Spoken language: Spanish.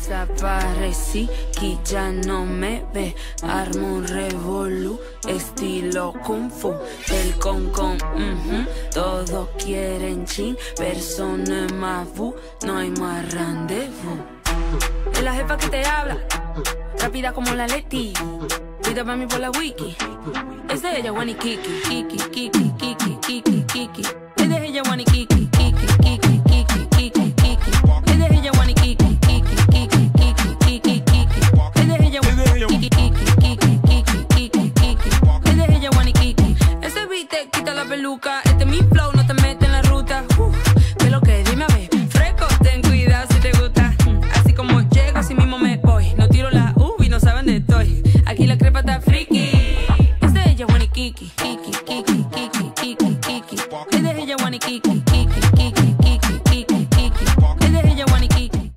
Desaparecí, que ya no me ve. Armo un revolú, estilo kung fu. El con, todos quieren chin. Persona más bu, no hay más rendezvous. Es la jefa que te habla, rápida como la Leti. Pida para mí por la wiki. Es de ella, Wani Kiki, Kiki, Kiki, Kiki, Kiki, Kiki. Es de ella, Wani Kiki.